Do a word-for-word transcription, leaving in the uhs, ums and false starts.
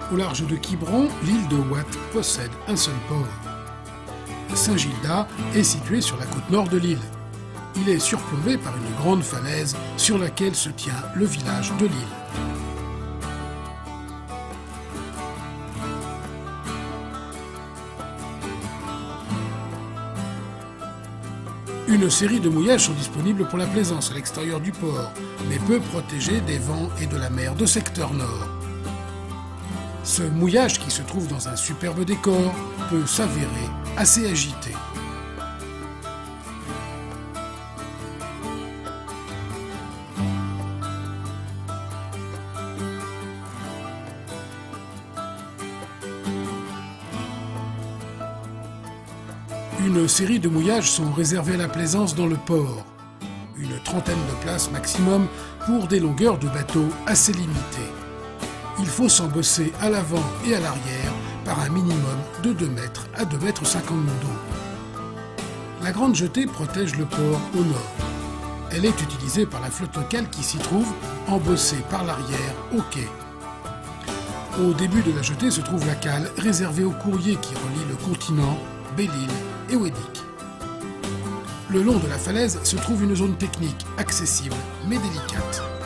Au large de Quiberon, l'île de Watt possède un seul port. Saint-Gildas est situé sur la côte nord de l'île. Il est surplombé par une grande falaise sur laquelle se tient le village de l'île. Une série de mouillages sont disponibles pour la plaisance à l'extérieur du port, mais peu protégés des vents et de la mer de secteur nord. Ce mouillage, qui se trouve dans un superbe décor, peut s'avérer assez agité. Une série de mouillages sont réservés à la plaisance dans le port. Une trentaine de places maximum pour des longueurs de bateau assez limitées. Il faut s'embosser à l'avant et à l'arrière par un minimum de deux mètres à deux mètres cinquante d'eau. La Grande Jetée protège le port au nord. Elle est utilisée par la flotte locale qui s'y trouve, embossée par l'arrière au quai. Au début de la jetée se trouve la cale réservée aux courriers qui relient le continent, Belle-Île et Ouédic. Le long de la falaise se trouve une zone technique accessible mais délicate.